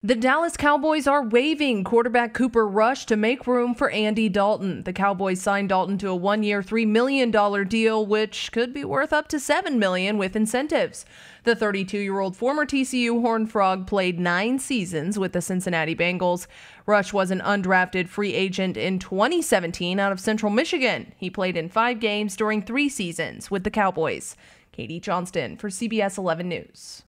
The Dallas Cowboys are waiving quarterback Cooper Rush to make room for Andy Dalton. The Cowboys signed Dalton to a one-year, $3 million deal, which could be worth up to $7 million with incentives. The 32-year-old former TCU Horned Frog played 9 seasons with the Cincinnati Bengals. Rush was an undrafted free agent in 2017 out of Central Michigan. He played in 5 games during 3 seasons with the Cowboys. Katie Johnston for CBS 11 News.